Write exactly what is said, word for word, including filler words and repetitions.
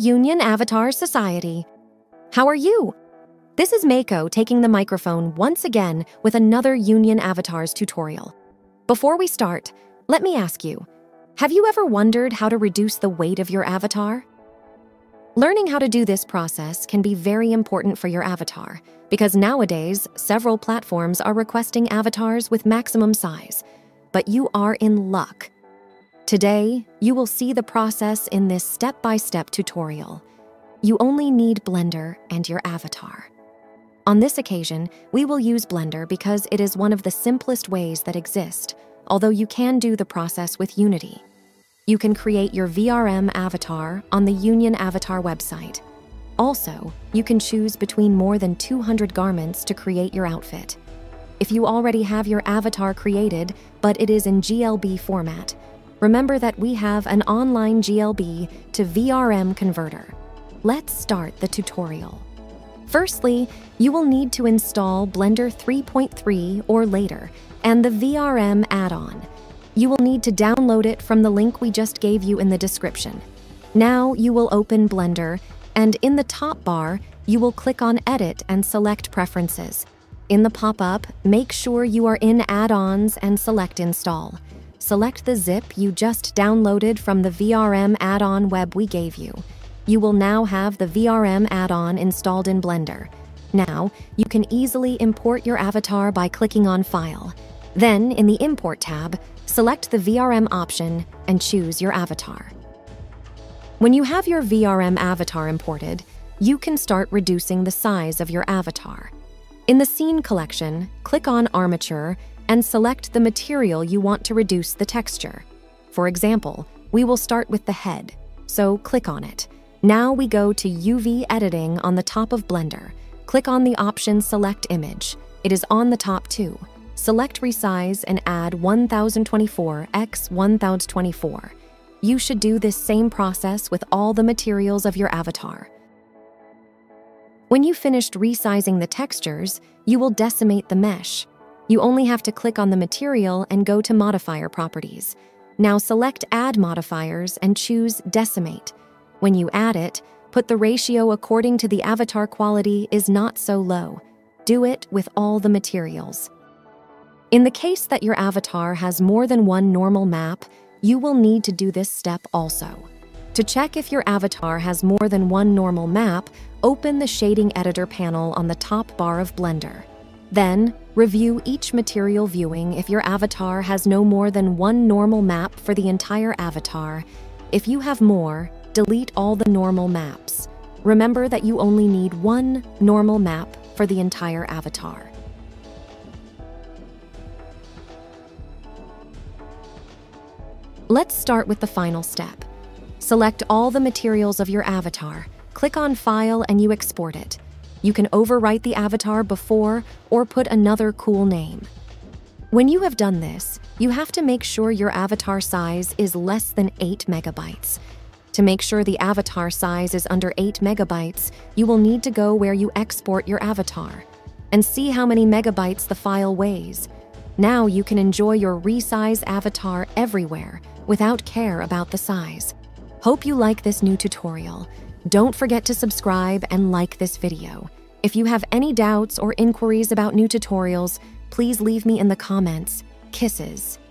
Union Avatar Society. How are you? This is Mako taking the microphone once again with another Union Avatars tutorial. Before we start, let me ask you, have you ever wondered how to reduce the weight of your avatar? Learning how to do this process can be very important for your avatar because nowadays, several platforms are requesting avatars with maximum size, but you are in luck. Today, you will see the process in this step-by-step tutorial. You only need Blender and your avatar. On this occasion, we will use Blender because it is one of the simplest ways that exist, although you can do the process with Unity. You can create your V R M avatar on the Union Avatar website. Also, you can choose between more than two hundred garments to create your outfit. If you already have your avatar created, but it is in G L B format, remember that we have an online G L B to V R M converter. Let's start the tutorial. Firstly, you will need to install Blender three point three or later and the V R M add-on. You will need to download it from the link we just gave you in the description. Now you will open Blender, and in the top bar, you will click on Edit and select Preferences. In the pop-up, make sure you are in Add-ons and select Install. Select the zip you just downloaded from the V R M add-on web we gave you. You will now have the V R M add-on installed in Blender. Now, you can easily import your avatar by clicking on File. Then, in the Import tab, select the V R M option and choose your avatar. When you have your V R M avatar imported, you can start reducing the size of your avatar. In the Scene collection, click on Armature and select the material you want to reduce the texture. For example, we will start with the head, so click on it. Now we go to U V Editing on the top of Blender. Click on the option Select Image. It is on the top too. Select Resize and add one thousand twenty-four by one thousand twenty-four. You should do this same process with all the materials of your avatar. When you finished resizing the textures, you will decimate the mesh. You only have to click on the material and go to Modifier Properties. Now select Add Modifiers and choose Decimate. When you add it, put the ratio according to the avatar quality is not so low. Do it with all the materials. In the case that your avatar has more than one normal map, you will need to do this step also. To check if your avatar has more than one normal map, open the Shading Editor panel on the top bar of Blender. Then, review each material viewing if your avatar has no more than one normal map for the entire avatar. If you have more, delete all the normal maps. Remember that you only need one normal map for the entire avatar. Let's start with the final step. Select all the materials of your avatar, click on File and you export it. You can overwrite the avatar before or put another cool name. When you have done this, you have to make sure your avatar size is less than eight megabytes. To make sure the avatar size is under eight megabytes, you will need to go where you export your avatar and see how many megabytes the file weighs. Now you can enjoy your resize avatar everywhere without care about the size. Hope you like this new tutorial. Don't forget to subscribe and like this video. If you have any doubts or inquiries about new tutorials, please leave me in the comments. Kisses.